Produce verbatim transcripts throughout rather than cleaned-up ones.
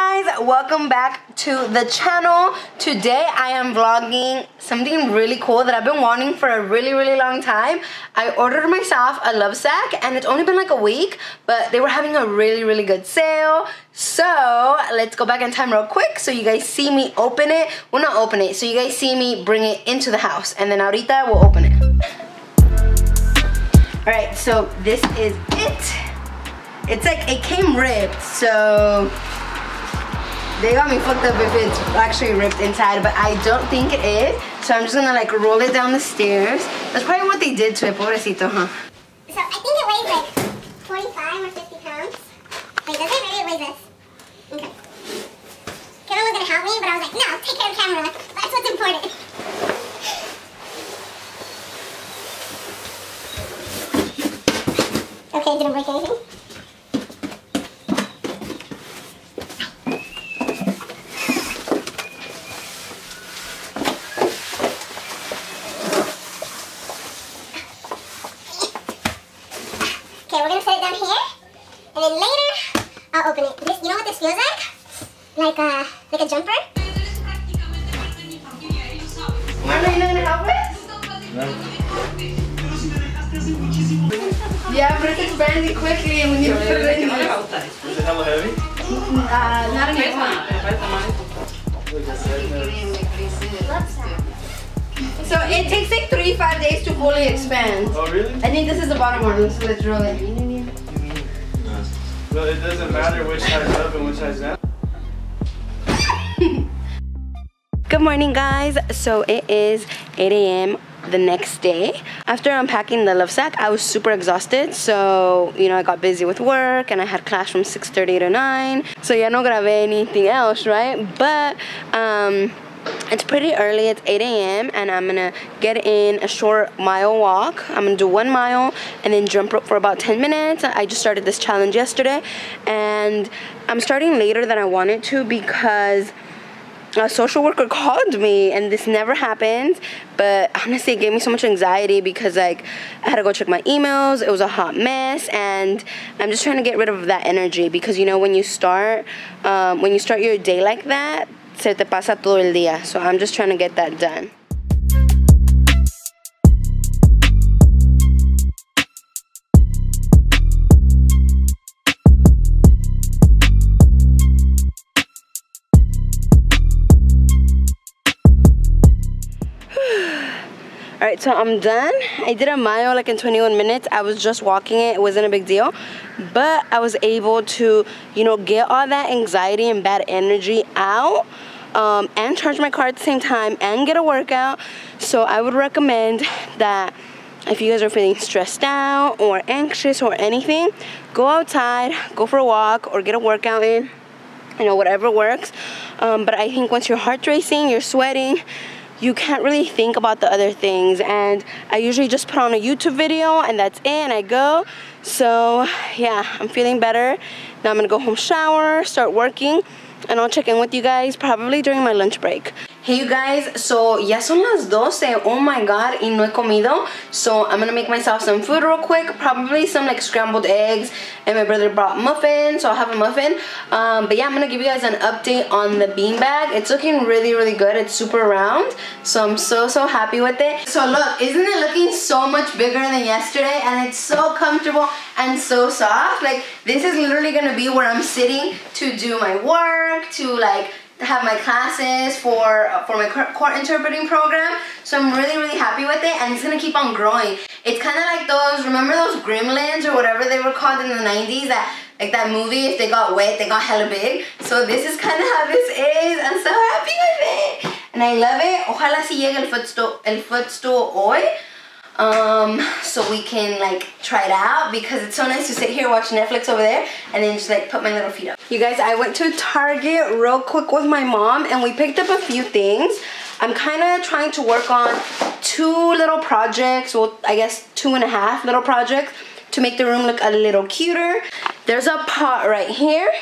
guys, welcome back to the channel. Today I am vlogging something really cool that I've been wanting for a really really long time. I ordered myself a Lovesac and it's only been like a week, but they were having a really really good sale. So let's go back in time real quick so you guys see me open it. Well, not open it, so you guys see me bring it into the house, and then ahorita we'll open it. Alright, so this is it. It's like, it came ripped, so they got me fucked up if it's actually ripped inside, but I don't think it is. So I'm just gonna like roll it down the stairs. That's probably what they did to it, pobrecito, huh? So I think it weighs like forty-five or fifty pounds. Wait, does it? Maybe it weighs this. Okay. Kevin was gonna help me, but I was like, no, take care of the camera. That's what's important. Okay, didn't break anything. Okay, we're gonna set it down here, and then later I'll open it. This, you know what this feels like? Like a like a jumper. Are you not gonna help us? No. Yeah, but it's expanding quickly when you put it in here. Is it hella heavy? Uh, not anymore. So it takes like three, five days to fully expand. Oh really? I think this is the bottom one, so let's roll it. Well, it doesn't matter which size up and which size down. Good morning, guys. So it is eight A M the next day. After unpacking the Lovesac, I was super exhausted. So, you know, I got busy with work and I had class from six thirty to nine. So yeah, no grabé anything else, right? But, um... it's pretty early, it's eight A M and I'm gonna get in a short mile walk. I'm gonna do one mile and then jump rope for about ten minutes. I just started this challenge yesterday and I'm starting later than I wanted to because a social worker called me, and this never happened, but honestly it gave me so much anxiety because like I had to go check my emails. It was a hot mess, and I'm just trying to get rid of that energy because, you know, when you start um, when you start your day like that, se te pasa todo el día. So I'm just trying to get that done. Alright, so I'm done. I did a mile like in twenty-one minutes. I was just walking it. It wasn't a big deal. But I was able to, you know, get all that anxiety and bad energy out um, and charge my car at the same time and get a workout. So I would recommend that if you guys are feeling stressed out or anxious or anything, go outside, go for a walk or get a workout in. You know, whatever works. Um, but I think once your heart's racing, you're sweating, you can't really think about the other things. And I usually just put on a YouTube video and that's it, and I go. So yeah, I'm feeling better. Now I'm gonna go home, shower, start working, and I'll check in with you guys probably during my lunch break. Hey you guys, so ya son las doce, oh my god, y no he comido. So I'm gonna make myself some food real quick, probably some like scrambled eggs, and my brother brought muffins, so I'll have a muffin. Um, but yeah, I'm gonna give you guys an update on the beanbag. It's looking really, really good. It's super round, so I'm so, so happy with it. So look, isn't it looking so much bigger than yesterday? And it's so comfortable and so soft. Like, this is literally gonna be where I'm sitting to do my work, to like have my classes for for my court interpreting program. So I'm really really happy with it, and it's gonna keep on growing. It's kind of like those, remember those Gremlins or whatever they were called in the nineties, that like that movie, if they got wet they got hella big. So this is kind of how this is. I'm so happy with it and I love it. Ojalá si llegue el footstool el footstool hoy, um so we can like try it out, because it's so nice to sit here, watch Netflix over there, and then just like put my little feet up. You guys, I went to Target real quick with my mom and we picked up a few things. I'm kind of trying to work on two little projects, well I guess two and a half little projects, to make the room look a little cuter. There's a pot right here,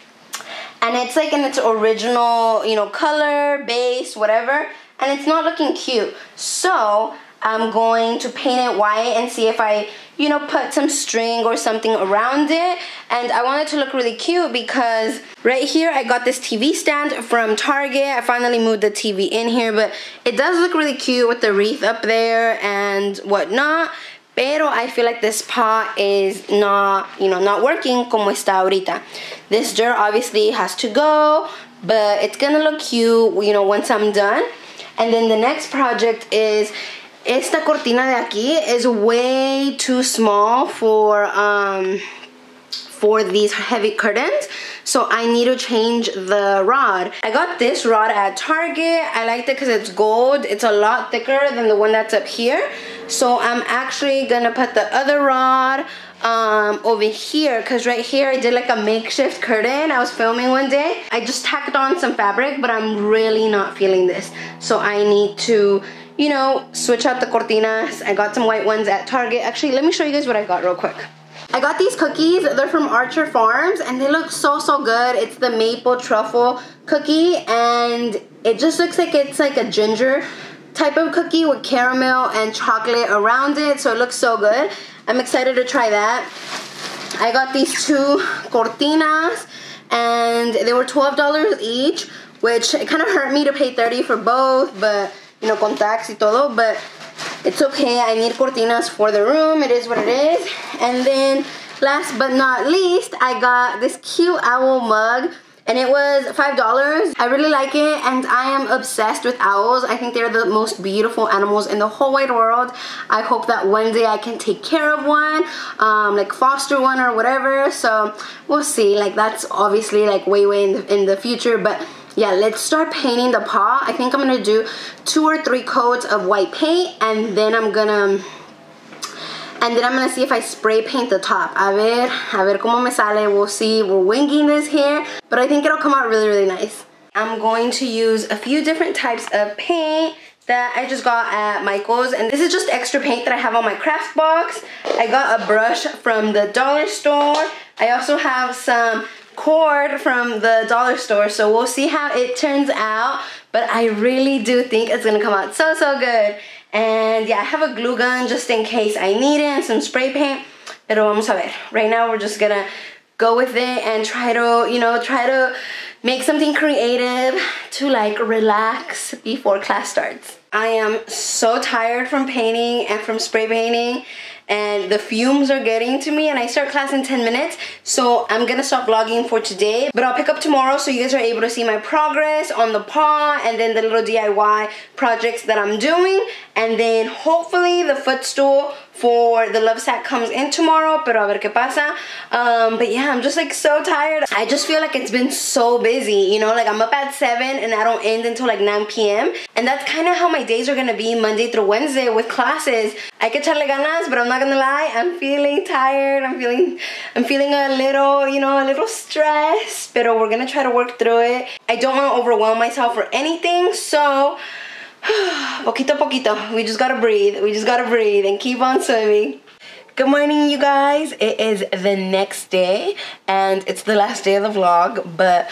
and it's like in its original, you know, color, base, whatever, and it's not looking cute. So I'm going to paint it white and see if I, you know, put some string or something around it. And I want it to look really cute because right here I got this T V stand from Target. I finally moved the T V in here, but it does look really cute with the wreath up there and whatnot. Pero I feel like this pot is not, you know, not working como está ahorita. This dirt obviously has to go, but it's gonna look cute, you know, once I'm done. And then the next project is esta cortina de aquí is way too small for um for these heavy curtains, so I need to change the rod. I got this rod at Target. I liked it because it's gold. It's a lot thicker than the one that's up here, so I'm actually gonna put the other rod um over here, because right here I did like a makeshift curtain. I was filming one day. I just tacked on some fabric, but I'm really not feeling this, so I need to, you know, switch out the cortinas. I got some white ones at Target. Actually, let me show you guys what I got real quick. I got these cookies. They're from Archer Farms and they look so, so good. It's the maple truffle cookie and it just looks like it's like a ginger type of cookie with caramel and chocolate around it. So it looks so good. I'm excited to try that. I got these two cortinas and they were twelve dollars each, which it kind of hurt me to pay thirty dollars for both, but you know, con tax y todo, but it's okay. I need cortinas for the room. It is what it is. And then last but not least, I got this cute owl mug and it was five dollars. I really like it and I am obsessed with owls. I think they're the most beautiful animals in the whole wide world. I hope that one day I can take care of one, um, like foster one or whatever. So we'll see. Like that's obviously like way, way in the, in the future, but yeah, let's start painting the pot. I think I'm gonna do two or three coats of white paint and then I'm gonna and then I'm gonna see if I spray paint the top. A ver, a ver cómo me sale. We'll see. We're winging this here, but I think it'll come out really, really nice. I'm going to use a few different types of paint that I just got at Michael's, and this is just extra paint that I have on my craft box. I got a brush from the dollar store. I also have some cord from the dollar store, so we'll see how it turns out, but I really do think it's gonna come out so, so good. And yeah, I have a glue gun just in case I need it and some spray paint, pero vamos a ver. Right now we're just gonna go with it and try to, you know, try to make something creative to like relax before class starts. I am so tired from painting and from spray painting, and the fumes are getting to me, and I start class in ten minutes, so I'm gonna stop vlogging for today, but I'll pick up tomorrow so you guys are able to see my progress on the paw and then the little D I Y projects that I'm doing, and then hopefully the footstool for the love sack comes in tomorrow, pero a ver qué pasa. Um, but yeah, I'm just like so tired. I just feel like it's been so busy, you know, like I'm up at seven and I don't end until like nine P M And that's kind of how my days are gonna be Monday through Wednesday with classes. I could echarle ganas, but I'm not gonna lie, I'm feeling tired. I'm feeling, I'm feeling a little, you know, a little stressed, pero we're gonna try to work through it. I don't want to overwhelm myself or anything, so poquito a poquito, we just gotta breathe. We just gotta breathe and keep on swimming. Good morning, you guys. It is the next day and it's the last day of the vlog, but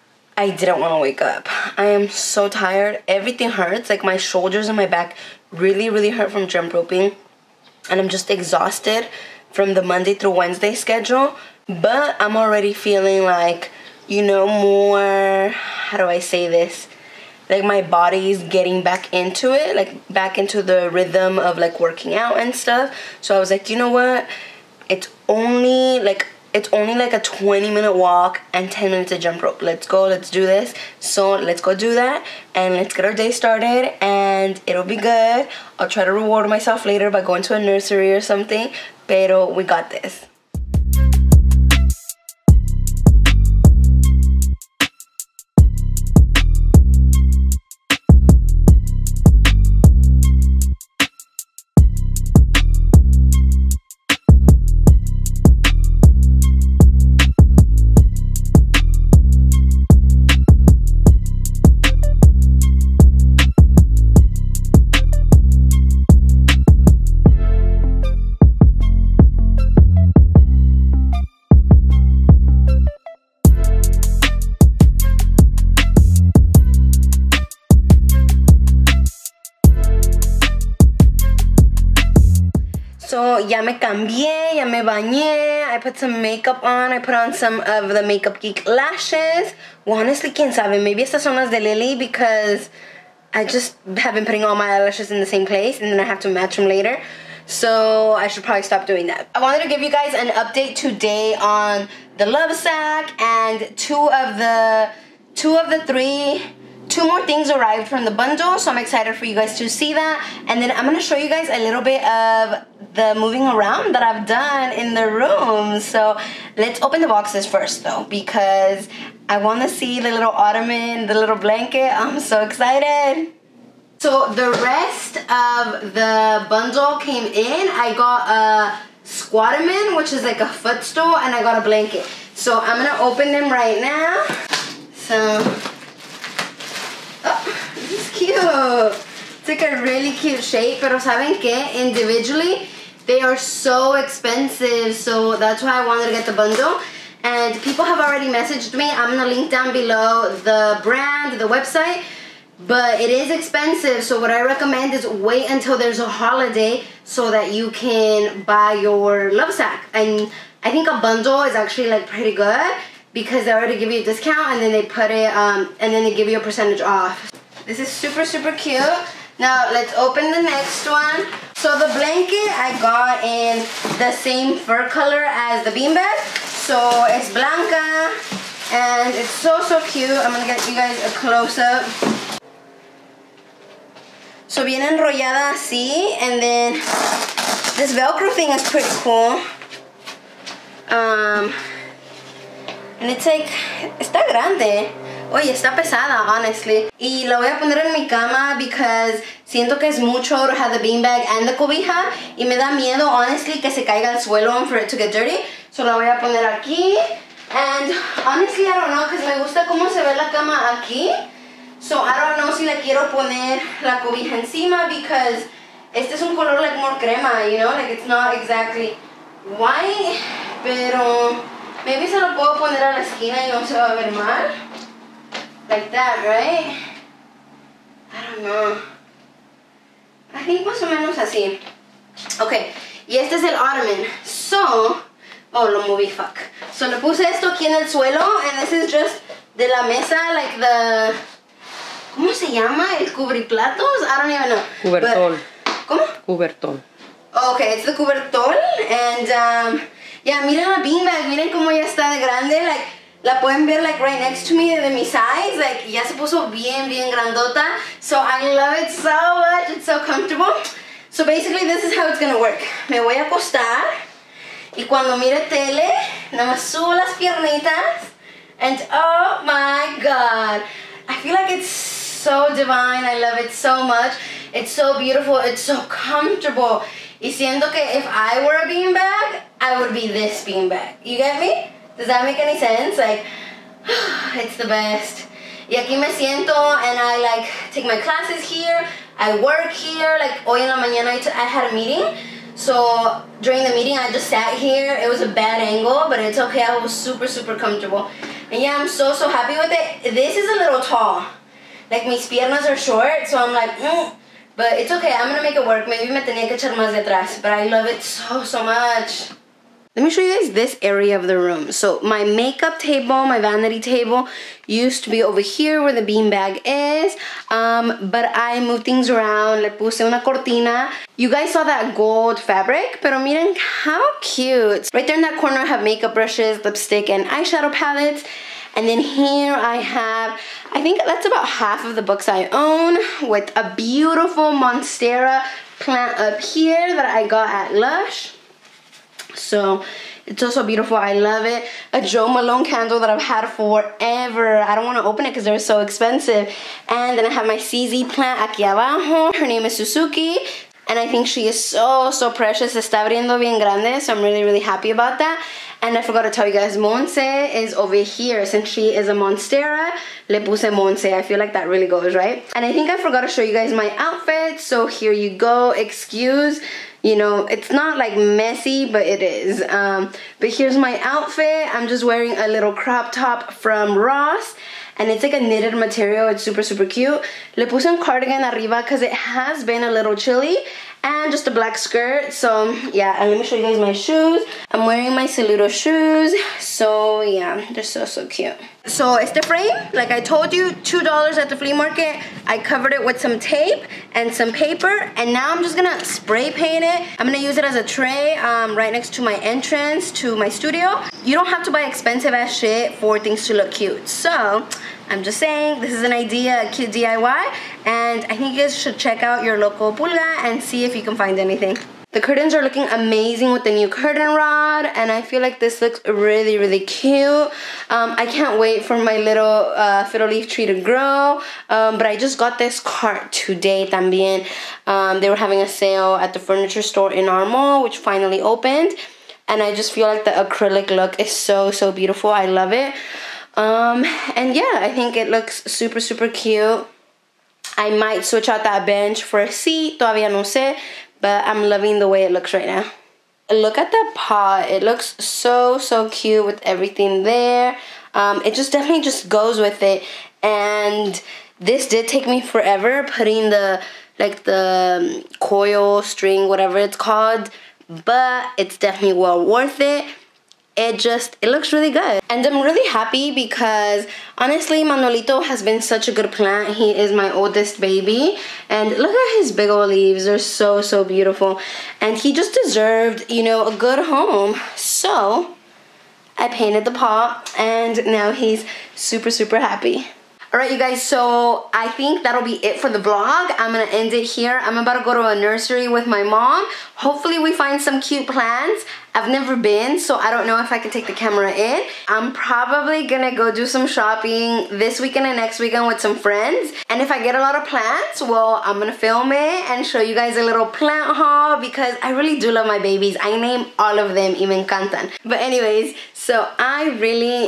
I didn't want to wake up. I am so tired. Everything hurts. Like my shoulders and my back really, really hurt from jump roping, and I'm just exhausted from the Monday through Wednesday schedule. But I'm already feeling like, you know, more, how do I say this? Like my body's getting back into it, like back into the rhythm of like working out and stuff. So I was like, you know what? It's only like, it's only like a twenty minute walk and ten minutes of jump rope. Let's go, let's do this. So let's go do that and let's get our day started and it'll be good. I'll try to reward myself later by going to a nursery or something, pero we got this. So ya me cambié, ya me bañé. I put some makeup on. I put on some of the Makeup Geek lashes. Well, honestly, quien sabe. Maybe estas son las de Lily because I just have been putting all my eyelashes in the same place and then I have to match them later. So I should probably stop doing that. I wanted to give you guys an update today on the Lovesac, and two of the two of the three two more things arrived from the bundle, so I'm excited for you guys to see that. And then I'm gonna show you guys a little bit of the moving around that I've done in the room. So let's open the boxes first though, because I want to see the little ottoman, the little blanket. I'm so excited. So the rest of the bundle came in. I got a squatterman, which is like a footstool, and I got a blanket. So I'm gonna open them right now. So, oh, this is cute. It's like a really cute shape, pero ¿saben qué? Individually, they are so expensive, so that's why I wanted to get the bundle. And people have already messaged me. I'm gonna link down below the brand, the website. But it is expensive, so what I recommend is wait until there's a holiday so that you can buy your Lovesac. And I think a bundle is actually like pretty good because they already give you a discount and then they put it, um, and then they give you a percentage off. This is super, super cute. Now let's open the next one. So the blanket I got in the same fur color as the beanbag. So it's blanca and it's so, so cute. I'm gonna get you guys a close-up. So viene enrollada así, and then this Velcro thing is pretty cool. Um, and it's like, está grande. Oye, está pesada, honestly. Y la voy a poner en mi cama because siento que es mucho to have the beanbag and the cobija. Y me da miedo, honestly, que se caiga al suelo and for it to get dirty. So la voy a poner aquí. And honestly, I don't know, because me gusta cómo se ve la cama aquí. So I don't know si le quiero poner la cobija encima because este es un color like more crema, you know, like it's not exactly white, pero maybe se lo puedo poner a la esquina y no se va a ver mal. Like that, right? I don't know. I think más o menos así. Okay, y este es el ottoman. So, oh, lo moví, fuck. So le puse esto aquí en el suelo, and this is just de la mesa, like the... ¿Cómo se llama? El cubriplatos? I don't even know. Cubertol. But, ¿cómo? Cubertol. Okay, it's the cubertol. And, um, yeah, miren la beanbag. Miren cómo ya está de grande. Like, la pueden ver, like, right next to me, de mi size. Like, ya se puso bien, bien grandota. So, I love it so much. It's so comfortable. So, basically, this is how it's gonna work. Me voy a acostar. Y cuando mire tele, nada más subo las piernitas. And, oh, my God. I feel like it's so divine. I love it so much. It's so beautiful. It's so comfortable. Y siento que if I were a beanbag, I would be this beanbag. You get me? Does that make any sense? Like, it's the best. Y aquí me siento and I like take my classes here. I work here. Like, hoy en la mañana I, t I had a meeting. So during the meeting I just sat here. It was a bad angle, but it's okay. I was super, super comfortable. And yeah, I'm so, so happy with it. This is a little tall. Like, mis piernas are short, so I'm like, mm. But it's okay, I'm gonna make it work. Maybe me tenía que echar más de atrás, but I love it so, so much. Let me show you guys this area of the room. So my makeup table, my vanity table, used to be over here where the beanbag is. Um, but I moved things around. Le puse una cortina. You guys saw that gold fabric, pero miren how cute. Right there in that corner I have makeup brushes, lipstick, and eyeshadow palettes. And then here I have, I think that's about half of the books I own, with a beautiful Monstera plant up here that I got at Lush. So it's also beautiful. I love it. A Jo Malone candle that I've had forever. I don't want to open it because they're so expensive. And then I have my C Z plant aquí abajo. Her name is Suzuki. And I think she is so, so precious. Está abriendo bien grande. So I'm really, really happy about that. And I forgot to tell you guys, Monse is over here. Since she is a Monstera, le puse Monse. I feel like that really goes, right? And I think I forgot to show you guys my outfit. So here you go. Excuse, you know, it's not like messy, but it is. Um, but here's my outfit. I'm just wearing a little crop top from Ross. And it's like a knitted material. It's super, super cute. Le puse un cardigan arriba because it has been a little chilly. and just a black skirt. So yeah, and let me show you guys my shoes. I'm wearing my Saludo shoes. So yeah, they're so, so cute. So it's the frame, like I told you, two dollars at the flea market. I covered it with some tape and some paper, and now I'm just gonna spray paint it. I'm gonna use it as a tray um, right next to my entrance to my studio. You don't have to buy expensive ass shit for things to look cute. So I'm just saying, this is an idea, a cute D I Y, and I think you guys should check out your local pulga and see if you can find anything. The curtains are looking amazing with the new curtain rod, and I feel like this looks really, really cute. Um, I can't wait for my little uh, fiddle leaf tree to grow, um, but I just got this cart today también. Um, they were having a sale at the furniture store in our mall, which finally opened, and I just feel like the acrylic look is so, so beautiful. I love it. Um, and yeah, I think it looks super, super cute. I might switch out that bench for a seat, todavía no sé. But I'm loving the way it looks right now. Look at the pot. It looks so, so cute with everything there. Um, it just definitely just goes with it. And this did take me forever putting the, like the coil, string, whatever it's called. But it's definitely well worth it. It just, it looks really good. And I'm really happy because honestly, Manolito has been such a good plant. He is my oldest baby. And look at his big old leaves. They're so, so beautiful. And he just deserved, you know, a good home. So I painted the pot and now he's super, super happy. Alright you guys, so I think that'll be it for the vlog. I'm gonna end it here. I'm about to go to a nursery with my mom. Hopefully we find some cute plants. I've never been, so I don't know if I can take the camera in. I'm probably gonna go do some shopping this weekend and next weekend with some friends. And if I get a lot of plants, well, I'm gonna film it and show you guys a little plant haul because I really do love my babies. I name all of them y me encantan. But anyways, so I really,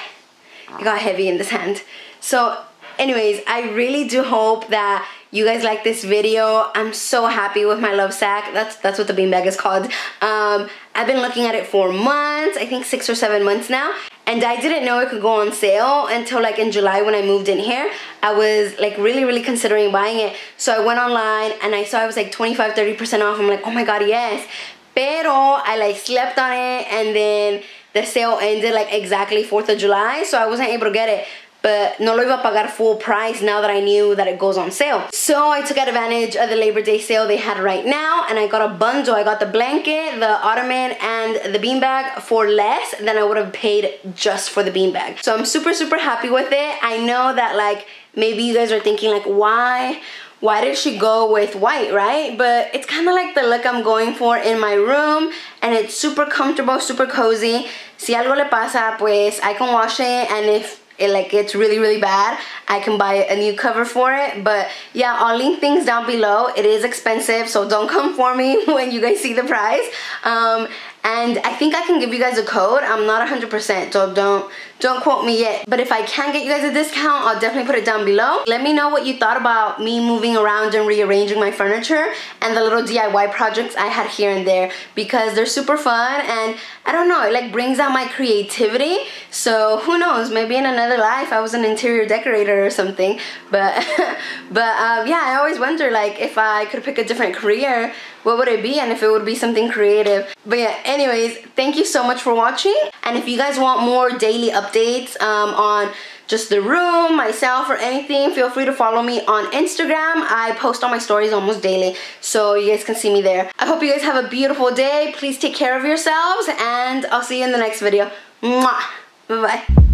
it got heavy in this hand. So anyways, I really do hope that you guys like this video. I'm so happy with my love sack. That's that's what the beanbag is called. Um, I've been looking at it for months, I think six or seven months now. And I didn't know it could go on sale until like in July when I moved in here. I was like really, really considering buying it. So I went online and I saw it was like twenty-five, thirty percent off. I'm like, oh my God, yes. Pero I like slept on it and then the sale ended like exactly fourth of July. So I wasn't able to get it. But no lo iba a pagar full price now that I knew that it goes on sale. So I took advantage of the Labor Day sale they had right now and I got a bundle. I got the blanket, the ottoman, and the beanbag for less than I would have paid just for the beanbag. So I'm super, super happy with it. I know that like maybe you guys are thinking like, why? Why did she go with white, right? But it's kind of like the look I'm going for in my room and it's super comfortable, super cozy. Si algo le pasa, pues I can wash it, and if it like gets really, really bad, I can buy a new cover for it. But yeah, I'll link things down below. It is expensive, so don't come for me when you guys see the price. Um, and I think I can give you guys a code. I'm not one hundred percent, so don't don't quote me yet. But if I can get you guys a discount, I'll definitely put it down below. Let me know what you thought about me moving around and rearranging my furniture and the little D I Y projects I had here and there, because they're super fun and I don't know, it like brings out my creativity. So who knows, maybe in another life I was an interior decorator or something. But but um, yeah, I always wonder like if I could pick a different career, what would it be and if it would be something creative. But yeah, anyways, thank you so much for watching. And if you guys want more daily updates um, on just the room, myself, or anything, feel free to follow me on Instagram. I post all my stories almost daily, so you guys can see me there. I hope you guys have a beautiful day. Please take care of yourselves, and I'll see you in the next video. Mwah! Bye-bye.